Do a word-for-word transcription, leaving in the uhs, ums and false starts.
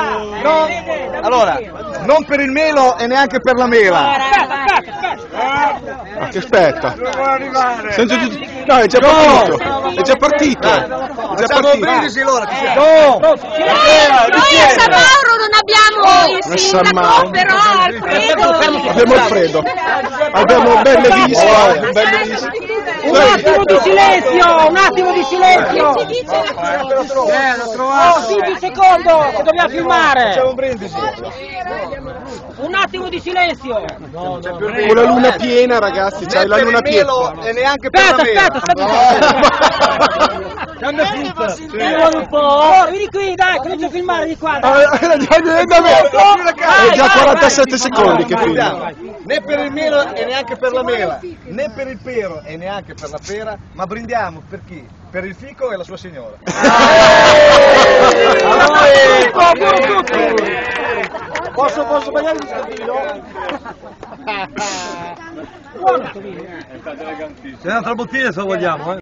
No, allora, non per il melo e neanche per la mela. Ma che aspetta? Senza tutti... No, è già partito! È già partito! È già Facciamo un brindisi partito! allora, chi c'è? Noi a San Mauro non abbiamo il Non San sindaco, Mauro. però Alfredo... Abbiamo Alfredo! Abbiamo belle viste! Belle viste! Un attimo di silenzio, un attimo di silenzio! Si dice la cosa. Oh, sì, di secondo, che dobbiamo filmare! Facciamo un brindisi. Un attimo di silenzio! Con la luna piena, ragazzi, c'hai la Per luna il piena! melo e neanche per Aspetta, la mela. aspetta, aspetta! Cambia frutta! Un po'! Oh, vieni qui, dai, comincia a filmare di qua! Ah, È già quarantasette secondi che filma! Né per il melo e neanche per la mela, né per il pero e neanche per la pera, ma brindiamo per chi? Per il fico e la sua signora. Posso, posso sbagliare il scatino? C'è un'altra bottiglia se vogliamo, eh.